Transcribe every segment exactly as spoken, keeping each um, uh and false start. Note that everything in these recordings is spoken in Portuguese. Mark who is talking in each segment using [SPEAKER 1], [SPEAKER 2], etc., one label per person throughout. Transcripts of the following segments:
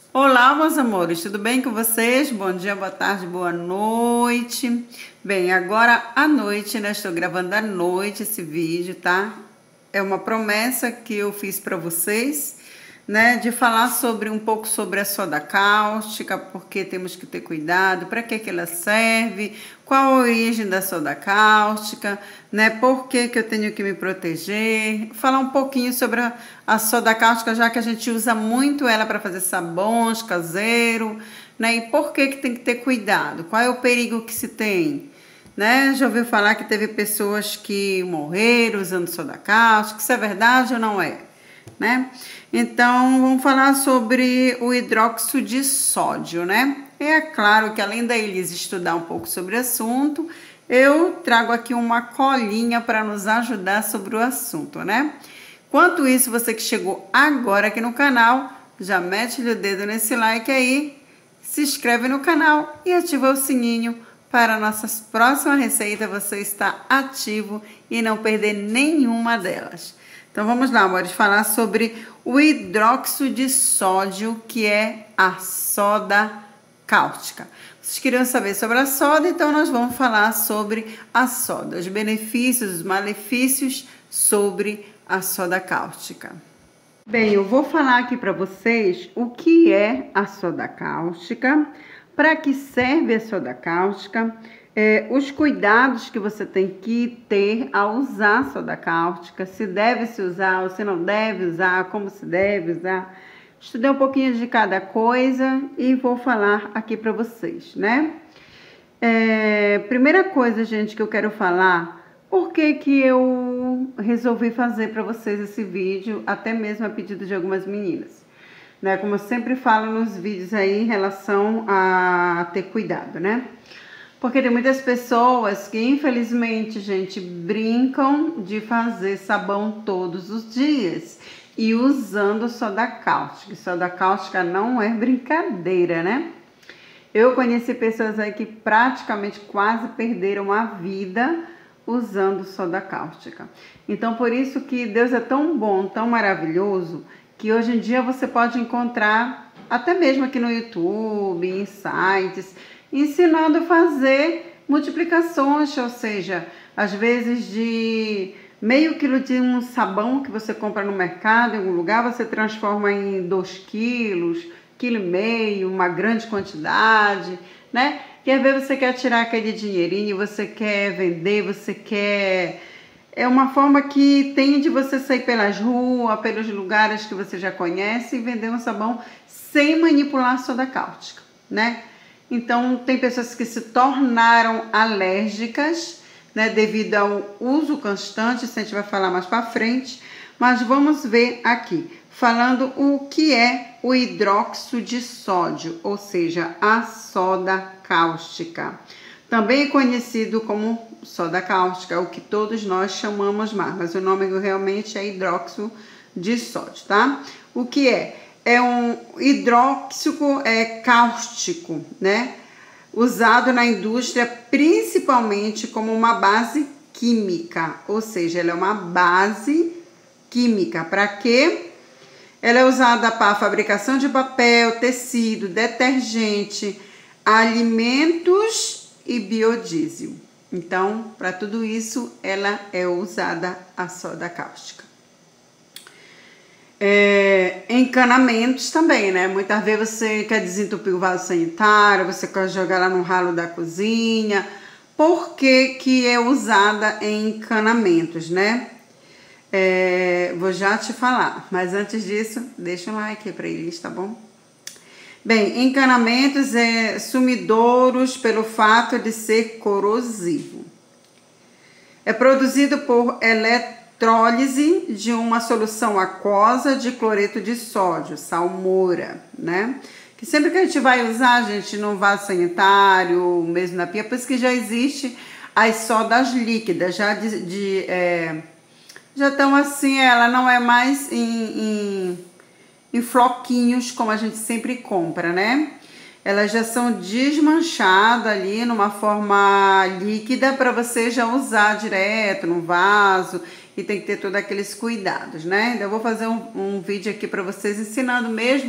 [SPEAKER 1] Olá, meus amores, tudo bem com vocês? Bom dia, boa tarde, boa noite. Bem, agora à noite, né? Estou gravando à noite esse vídeo, tá? É uma promessa que eu fiz para vocês, né? De falar sobre um pouco sobre a soda cáustica, porque temos que ter cuidado, para que que ela serve, qual a origem da soda cáustica, né? Por que que eu tenho que me proteger? Falar um pouquinho sobre a, a soda cáustica, já que a gente usa muito ela para fazer sabões caseiro, né? E por que que tem que ter cuidado? Qual é o perigo que se tem? Né? Já ouviu falar que teve pessoas que morreram usando soda cáustica? Isso é verdade ou não é? Né? Então, vamos falar sobre o hidróxido de sódio, né? É claro que além da Elise estudar um pouco sobre o assunto, eu trago aqui uma colinha para nos ajudar sobre o assunto, né? Enquanto isso, você que chegou agora aqui no canal, já mete o dedo nesse like aí, se inscreve no canal e ativa o sininho para nossas próximas receitas você estar ativo e não perder nenhuma delas. Então vamos lá, amores, falar sobre o hidróxido de sódio, que é a soda cáustica. Vocês queriam saber sobre a soda, então nós vamos falar sobre a soda, os benefícios, os malefícios sobre a soda cáustica. Bem, eu vou falar aqui para vocês o que é a soda cáustica, para que serve a soda cáustica, é, os cuidados que você tem que ter ao usar a soda cáustica, se deve se usar ou se não deve usar, como se deve usar. Estudei um pouquinho de cada coisa e vou falar aqui para vocês, né? É, primeira coisa, gente, que eu quero falar, por que que eu resolvi fazer para vocês esse vídeo, até mesmo a pedido de algumas meninas, né? Como eu sempre falo nos vídeos aí em relação a ter cuidado, né? Porque tem muitas pessoas que, infelizmente, gente, brincam de fazer sabão todos os dias e usando soda cáustica. Soda cáustica não é brincadeira, né? Eu conheci pessoas aí que praticamente quase perderam a vida usando soda cáustica. Então, por isso que Deus é tão bom, tão maravilhoso, que hoje em dia você pode encontrar, até mesmo aqui no YouTube, em sites, ensinando a fazer multiplicações, ou seja, às vezes de meio quilo de um sabão que você compra no mercado, em algum lugar, você transforma em dois quilos, quilo e meio, uma grande quantidade, né? E às vezes você quer tirar aquele dinheirinho, você quer vender, você quer... É uma forma que tem de você sair pelas ruas, pelos lugares que você já conhece e vender um sabão sem manipular a soda cáustica, né? Então, tem pessoas que se tornaram alérgicas, né, devido ao uso constante, isso a gente vai falar mais para frente, mas vamos ver aqui, falando o que é o hidróxido de sódio, ou seja, a soda cáustica. Também conhecido como soda cáustica, o que todos nós chamamos mais, mas o nome realmente é hidróxido de sódio, tá? O que é? É um hidróxido é, cáustico, né? Usado na indústria principalmente como uma base química, ou seja, ela é uma base química. Para quê? Ela é usada para a fabricação de papel, tecido, detergente, alimentos e biodiesel. Então, para tudo isso, ela é usada a soda cáustica. É, encanamentos também, né? Muitas vezes você quer desentupir o vaso sanitário, você quer jogar lá no ralo da cozinha. Por que que é usada em encanamentos, né? É, vou já te falar, mas antes disso, deixa um like aí pra eles, tá bom? Bem, encanamentos é sumidouros pelo fato de ser corrosivo. É produzido por eletrólise de uma solução aquosa de cloreto de sódio, salmoura, né? Que sempre que a gente vai usar, gente, no vaso sanitário, mesmo na pia, por isso que já existe as sodas líquidas, já de, de é, já estão assim, ela não é mais em, em, em floquinhos, como a gente sempre compra, né? Elas já são desmanchadas ali numa forma líquida para você já usar direto no vaso e tem que ter todos aqueles cuidados, né? Então eu vou fazer um, um vídeo aqui para vocês ensinando mesmo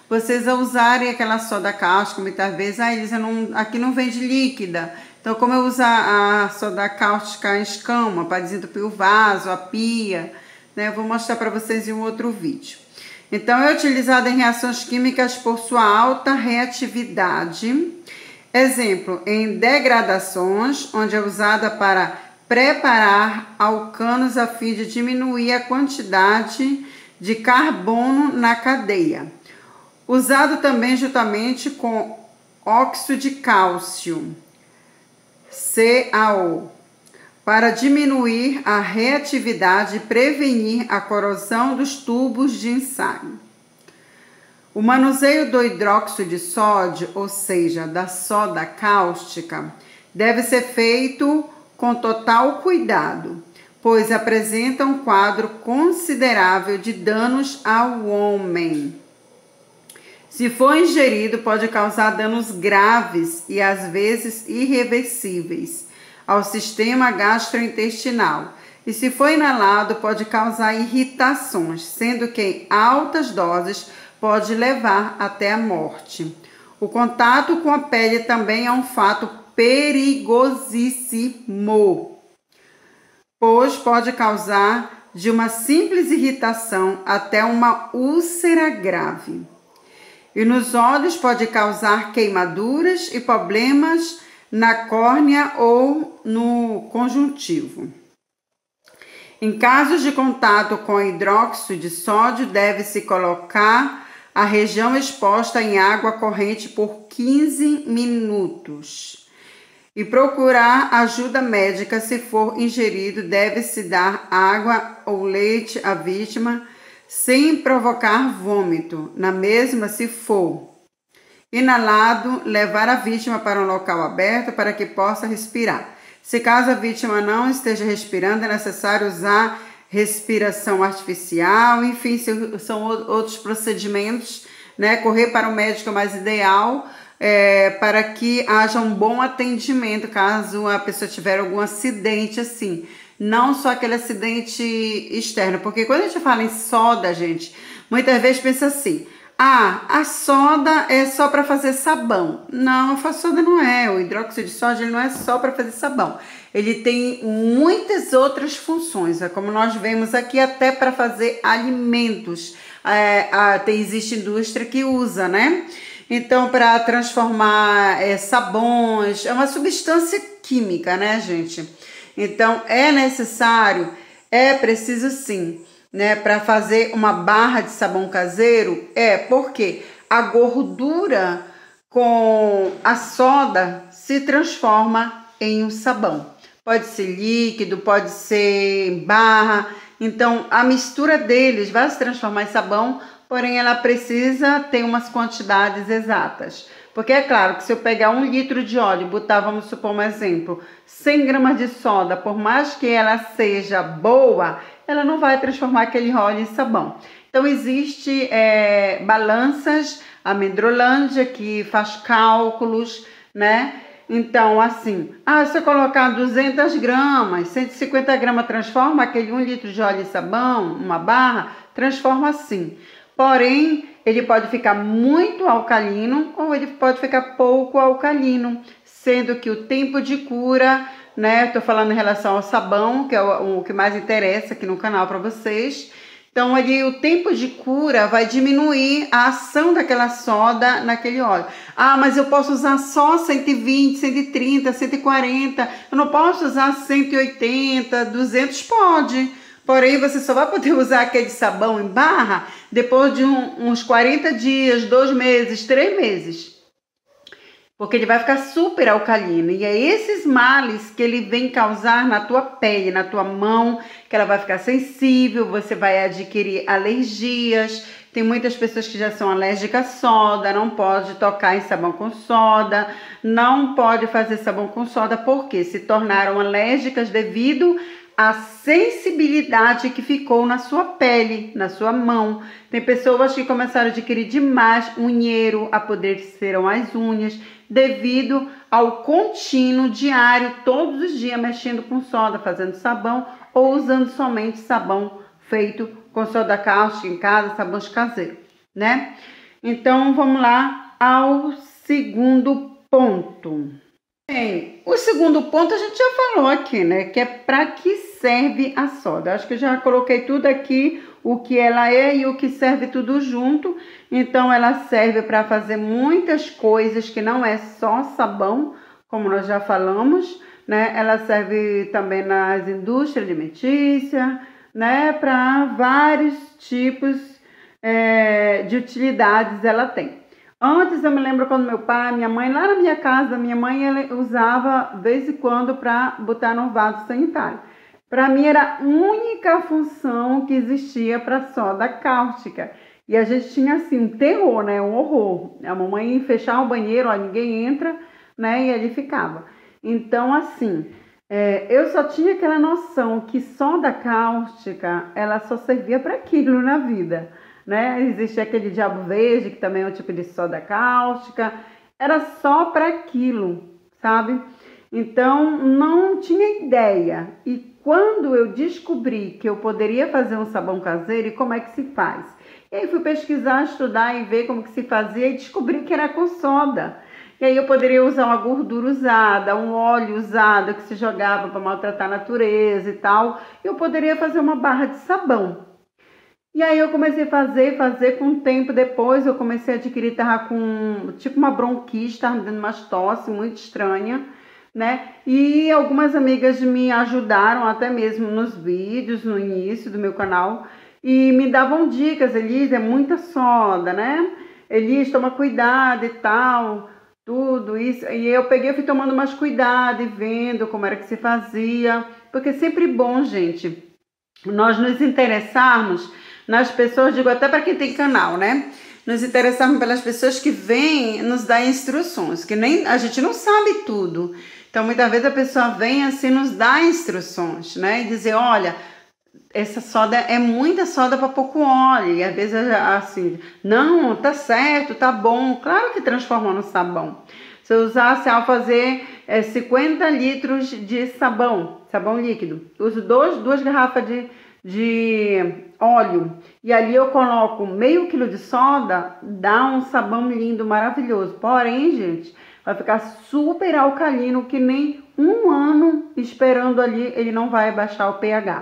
[SPEAKER 1] vocês a usarem aquela soda cáustica, muitas vezes, ah, Elisa, não, aqui não vende líquida. Então, como eu uso a soda cáustica em escama para desentupir o vaso, a pia, né? Eu vou mostrar para vocês em um outro vídeo. Então, é utilizada em reações químicas por sua alta reatividade. Exemplo, em degradações, onde é usada para preparar alcanos a fim de diminuir a quantidade de carbono na cadeia. Usado também juntamente com óxido de cálcio, C A O, para diminuir a reatividade e prevenir a corrosão dos tubos de ensaio. O manuseio do hidróxido de sódio, ou seja, da soda cáustica, deve ser feito com total cuidado, pois apresenta um quadro considerável de danos ao homem. Se for ingerido, pode causar danos graves e às vezes irreversíveis ao sistema gastrointestinal. E se for inalado, pode causar irritações, sendo que em altas doses pode levar até a morte. O contato com a pele também é um fato perigosíssimo, pois pode causar de uma simples irritação até uma úlcera grave. E nos olhos pode causar queimaduras e problemas na córnea ou no conjuntivo. Em casos de contato com hidróxido de sódio, deve-se colocar a região exposta em água corrente por quinze minutos. E procurar ajuda médica se for ingerido, deve-se dar água ou leite à vítima sem provocar vômito. Na mesma, se for inalado, levar a vítima para um local aberto para que possa respirar. Se caso a vítima não esteja respirando, é necessário usar respiração artificial, enfim, são outros procedimentos, né? Correr para o médico é mais ideal, é, para que haja um bom atendimento caso a pessoa tiver algum acidente assim. Não só aquele acidente externo, porque quando a gente fala em soda, gente, muitas vezes pensa assim: ah, a soda é só para fazer sabão. Não, a soda não é. O hidróxido de sódio ele não é só para fazer sabão. Ele tem muitas outras funções, é como nós vemos aqui, até para fazer alimentos. É, a, tem, existe indústria que usa, né? Então, para transformar é, sabões, é uma substância química, né, gente? Então, é necessário, é preciso sim, né, para fazer uma barra de sabão caseiro, é porque a gordura com a soda se transforma em um sabão. Pode ser líquido, pode ser em barra. Então, a mistura deles vai se transformar em sabão, porém ela precisa ter umas quantidades exatas. Porque é claro que se eu pegar um litro de óleo e botar, vamos supor um exemplo, cem gramas de soda, por mais que ela seja boa, ela não vai transformar aquele óleo em sabão. Então, existe é, balanças, a Mendrolândia, que faz cálculos, né? Então, assim, ah, se eu colocar duzentas gramas, cento e cinquenta gramas transforma aquele um litro de óleo em sabão, uma barra, transforma assim. Porém, ele pode ficar muito alcalino ou ele pode ficar pouco alcalino, sendo que o tempo de cura, né? Estou falando em relação ao sabão, que é o, o que mais interessa aqui no canal para vocês. Então, ali, o tempo de cura vai diminuir a ação daquela soda naquele óleo. Ah, mas eu posso usar só cento e vinte, cento e trinta, cento e quarenta. Eu não posso usar cento e oitenta, duzentos? Pode. Porém, você só vai poder usar aquele sabão em barra depois de um, uns quarenta dias, dois meses, três meses. Porque ele vai ficar super alcalino. E é esses males que ele vem causar na tua pele, na tua mão, que ela vai ficar sensível, você vai adquirir alergias. Tem muitas pessoas que já são alérgicas à soda, não pode tocar em sabão com soda, não pode fazer sabão com soda, porque se tornaram alérgicas devido à sensibilidade que ficou na sua pele, na sua mão. Tem pessoas que começaram a adquirir demais unheiro, apodreceram as unhas, devido ao contínuo diário, todos os dias mexendo com soda, fazendo sabão ou usando somente sabão feito com soda cáustica em casa, sabões caseiros, né? Então, vamos lá ao segundo ponto. Bem, o segundo ponto a gente já falou aqui, né? Que é para que serve a soda. Acho que eu já coloquei tudo aqui, o que ela é e o que serve tudo junto. Então, ela serve para fazer muitas coisas que não é só sabão, como nós já falamos, né? Ela serve também nas indústrias alimentícias, né? Para vários tipos é, de utilidades ela tem. Antes eu me lembro quando meu pai, minha mãe, lá na minha casa, minha mãe ela usava de vez em quando para botar no vaso sanitário. Para mim era a única função que existia para soda cáustica. E a gente tinha assim um terror, né? Um horror. A mamãe fechava o banheiro, ó, ninguém entra, né? E ele ficava. Então assim, é, eu só tinha aquela noção que soda cáustica ela só servia para aquilo na vida. Né? Existe aquele diabo verde, que também é um tipo de soda cáustica. Era só para aquilo, sabe? Então, não tinha ideia. E quando eu descobri que eu poderia fazer um sabão caseiro, e como é que se faz? E aí fui pesquisar, estudar e ver como que se fazia e descobri que era com soda. E aí eu poderia usar uma gordura usada, um óleo usado que se jogava para maltratar a natureza e tal. E eu poderia fazer uma barra de sabão. E aí eu comecei a fazer, fazer com o tempo depois, eu comecei a adquirir, tava com tipo uma bronquite, tava me dando umas tosse muito estranha, né? E algumas amigas me ajudaram até mesmo nos vídeos, no início do meu canal, e me davam dicas, Elis, é muita soda, né? Elis, toma cuidado e tal, tudo isso. E eu peguei, fui tomando mais cuidado e vendo como era que se fazia, porque é sempre bom, gente, nós nos interessarmos nas pessoas, digo até para quem tem canal, né? Nos interessarmos pelas pessoas que vêm nos dar instruções, que nem a gente não sabe tudo. Então, muitas vezes a pessoa vem assim, nos dá instruções, né? E dizer, olha, essa soda é muita soda para pouco óleo. E às vezes assim, não, tá certo, tá bom. Claro que transforma no sabão. Se eu usasse ao fazer é, cinquenta litros de sabão, sabão líquido, uso dois, duas garrafas de, de óleo e ali eu coloco meio quilo de soda, dá um sabão lindo, maravilhoso. Porém, gente, vai ficar super alcalino, que nem um ano esperando ali, ele não vai baixar o pH.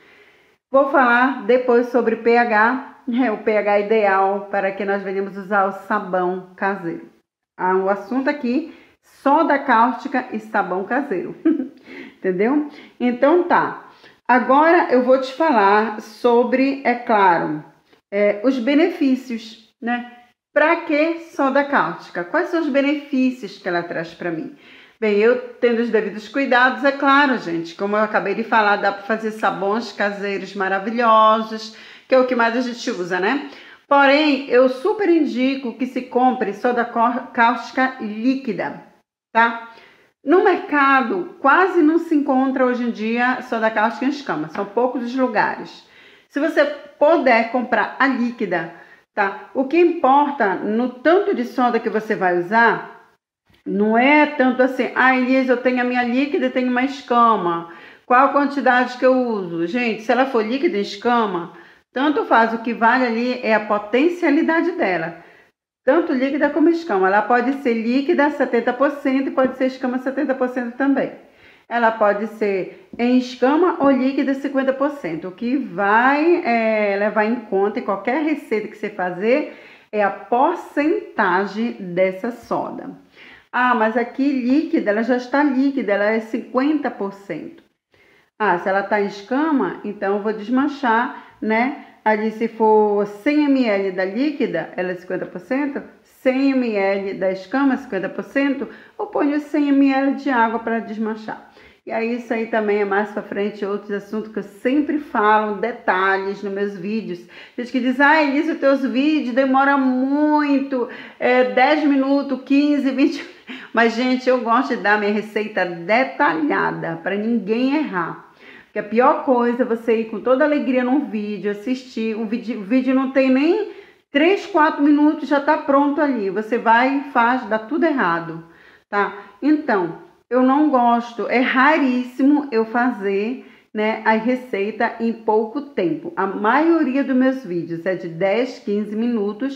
[SPEAKER 1] Vou falar depois sobre pH, é o pH ideal para que nós venhamos usar o sabão caseiro. Ah, o assunto aqui, soda cáustica e sabão caseiro, entendeu? Então tá, agora eu vou te falar sobre, é claro, é, os benefícios, né? Para que soda cáustica? Quais são os benefícios que ela traz para mim? Bem, eu tendo os devidos cuidados, é claro, gente, como eu acabei de falar, dá para fazer sabões caseiros maravilhosos, que é o que mais a gente usa, né? Porém, eu super indico que se compre soda cáustica líquida, tá? No mercado, quase não se encontra hoje em dia soda cáustica em escama, são poucos os lugares. Se você puder comprar a líquida, tá? O que importa no tanto de soda que você vai usar, não é tanto assim, ah, Elisa, eu tenho a minha líquida e tenho uma escama. Qual a quantidade que eu uso? Gente, se ela for líquida em escama, tanto faz, o que vale ali é a potencialidade dela. Tanto líquida como escama. Ela pode ser líquida setenta por cento e pode ser escama setenta por cento também. Ela pode ser em escama ou líquida cinquenta por cento. O que vai é, levar em conta em qualquer receita que você fazer é a porcentagem dessa soda. Ah, mas aqui líquida, ela já está líquida, ela é cinquenta por cento. Ah, se ela está em escama, então eu vou desmanchar, né? Ali se for cem mililitros da líquida, ela é cinquenta por cento, cem mililitros da escama, cinquenta por cento, eu ponho cem mililitros de água para desmanchar. E aí isso aí também é mais para frente, outros assuntos que eu sempre falo, detalhes nos meus vídeos. Gente que diz, ah, Elisa, os teus vídeos demoram muito, é, dez minutos, quinze, vinte... Mas, gente, eu gosto de dar minha receita detalhada, para ninguém errar. Porque a pior coisa é você ir com toda alegria num vídeo, assistir, um vídeo, o vídeo não tem nem três, quatro minutos, já tá pronto ali. Você vai e faz, dá tudo errado, tá? Então, eu não gosto, é raríssimo eu fazer, né, a receita em pouco tempo. A maioria dos meus vídeos é de dez, quinze minutos,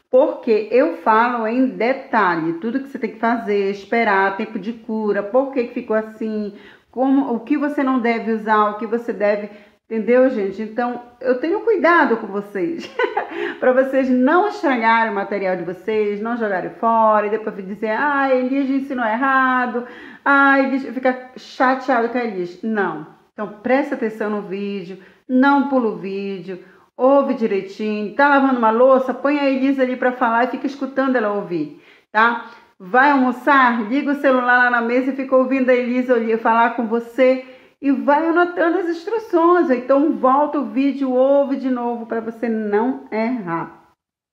[SPEAKER 1] Porque eu falo em detalhe, tudo que você tem que fazer, esperar, tempo de cura, por que que ficou assim, como, o que você não deve usar, o que você deve, entendeu, gente? Então, eu tenho cuidado com vocês, para vocês não estragarem o material de vocês, não jogarem fora e depois dizer, ah, Elias ensinou errado, ah, Elias fica chateado com a Elias. Não. Então, presta atenção no vídeo, não pula o vídeo, ouve direitinho, tá lavando uma louça, põe a Elisa ali para falar e fica escutando ela ouvir, tá? Vai almoçar, liga o celular lá na mesa e fica ouvindo a Elisa falar com você e vai anotando as instruções. Então volta o vídeo, ouve de novo para você não errar.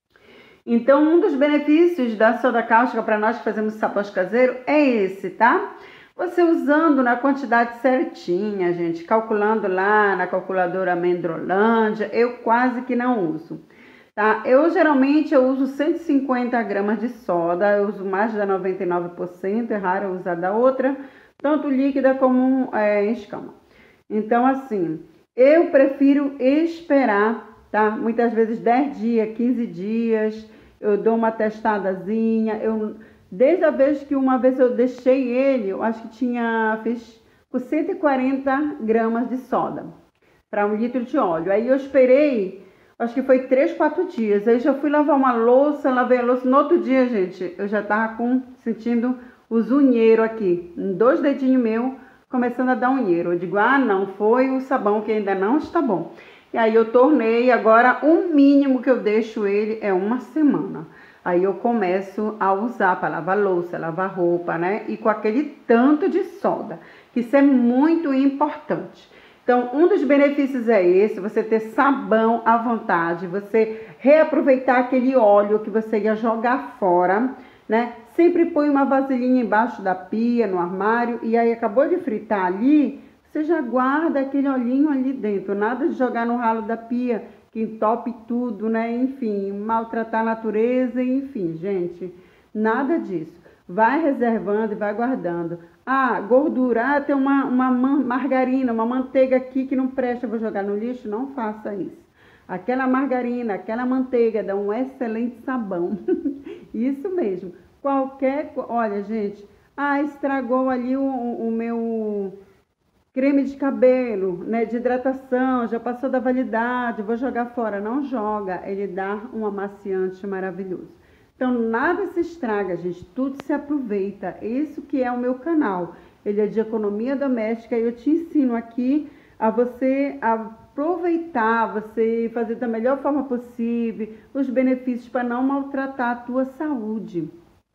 [SPEAKER 1] Então um dos benefícios da soda cáustica para nós que fazemos sabões caseiro é esse, tá? Você usando na quantidade certinha, gente, calculando lá na calculadora Mendrolândia, eu quase que não uso, tá? Eu geralmente eu uso cento e cinquenta gramas de soda, eu uso mais da noventa e nove por cento, é raro usar da outra, tanto líquida como é, em escama. Então, assim, eu prefiro esperar, tá? Muitas vezes dez dias, quinze dias, eu dou uma testadazinha, eu... Desde a vez que uma vez eu deixei ele, eu acho que tinha, fiz com cento e quarenta gramas de soda para um litro de óleo. Aí eu esperei, acho que foi três, quatro dias. Aí já fui lavar uma louça, lavei a louça. No outro dia, gente, eu já tava com, sentindo os unheiros aqui, em dois dedinhos meus, começando a dar unheiro. Eu digo, ah, não, foi o sabão que ainda não está bom. E aí eu tornei, agora o mínimo que eu deixo ele é uma semana. Aí eu começo a usar para lavar louça, lavar roupa, né? E com aquele tanto de soda, que isso é muito importante. Então, um dos benefícios é esse, você ter sabão à vontade, você reaproveitar aquele óleo que você ia jogar fora, né? Sempre põe uma vasilhinha embaixo da pia, no armário, e aí acabou de fritar ali, você já guarda aquele olhinho ali dentro, nada de jogar no ralo da pia, que entope tudo, né? Enfim, maltratar a natureza, enfim, gente, nada disso. Vai reservando e vai guardando. Ah, gordura, ah, tem uma, uma margarina, uma manteiga aqui que não presta, vou jogar no lixo, não faça isso. Aquela margarina, aquela manteiga dá um excelente sabão. Isso mesmo. Qualquer, olha, gente, ah, estragou ali o, o meu creme de cabelo, né, de hidratação, já passou da validade, vou jogar fora. Não joga, ele dá um amaciante maravilhoso. Então, nada se estraga, gente, tudo se aproveita. Isso que é o meu canal, ele é de economia doméstica e eu te ensino aqui a você aproveitar, você fazer da melhor forma possível, os benefícios para não maltratar a tua saúde.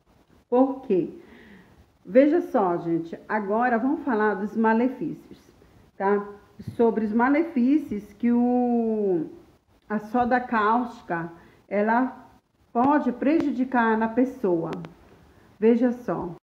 [SPEAKER 1] Por quê? Veja só, gente, agora vamos falar dos malefícios, tá? Sobre os malefícios que o, a soda cáustica, ela pode prejudicar na pessoa. Veja só.